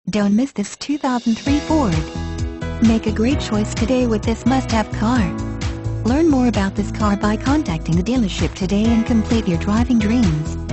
Don't miss this 2003 Ford. Make a great choice today with this must-have car. Learn more about this car by contacting the dealership today and complete your driving dreams.